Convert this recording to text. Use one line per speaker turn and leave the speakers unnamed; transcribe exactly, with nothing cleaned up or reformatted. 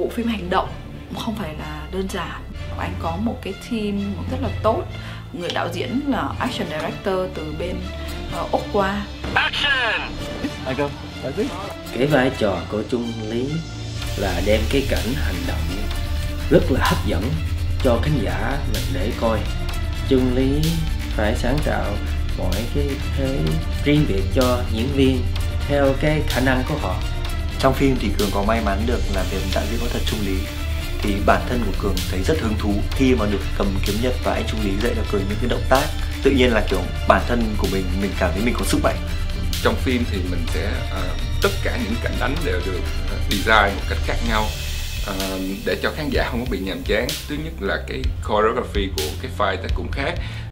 bộ phim hành động không phải là đơn giản. Anh có một cái team rất là tốt, người đạo diễn là action director từ bên uh, Úc qua.
Action!
Anh Công, nói tiếp.
Cái vai trò của Trung Lý là đem cái cảnh hành động rất là hấp dẫn cho khán giả mình để coi. Trung Lý phải sáng tạo mọi cái thế riêng biệt cho diễn viên theo cái khả năng của họ.
Trong phim thì Cường có may mắn được làm việc đạo diễn có thật Trung Lý. Thì bản thân của Cường thấy rất hứng thú khi mà được cầm kiếm nhật và anh Trung Lý dạy cho Cường những cái động tác. Tự nhiên là kiểu bản thân của mình, mình cảm thấy mình có sức mạnh.
Trong phim thì mình sẽ uh, tất cả những cảnh đánh đều được uh, design một cách khác nhau uh, để cho khán giả không có bị nhàm chán. Thứ nhất là cái choreography của cái fight cũng khác.